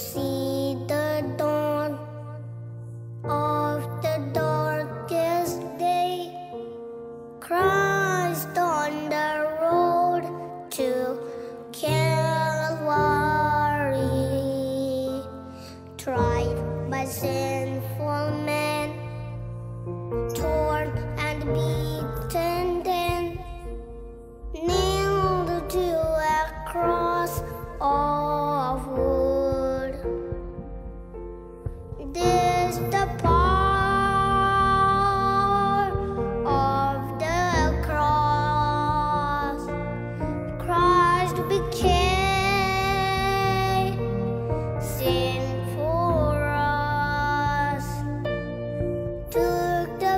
see the dawn of the darkest day, Christ on the road to Calvary, tried by sinful men, torn and beaten, then nailed to a cross of wood. This the power of the cross. Christ became sin for us, took the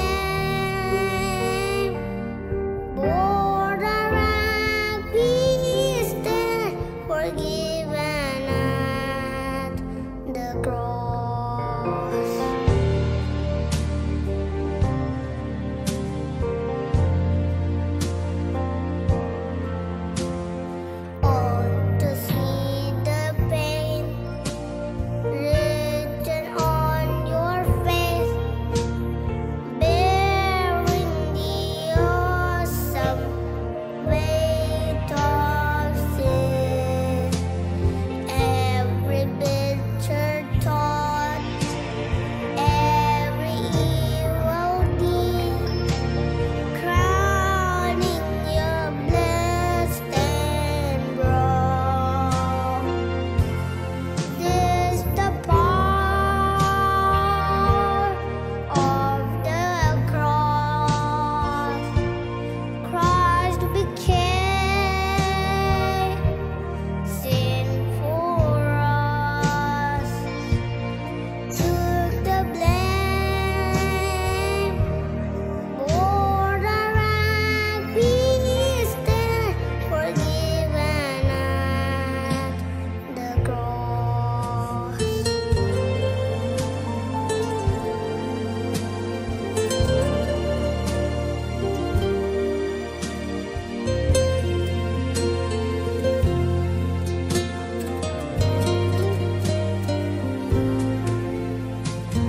blame, bore the wrath we stand forgiven at the cross. Oh, to see the pain written on your face, bearing the awesome weight of sin, every bitter thought, every evil deed, crowning your blessed and broad. This the power of the cross. Christ became sin for us, took the blame, bore the wrath we stand forgiven at the cross.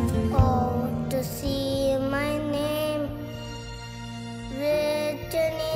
Oh, to see my name written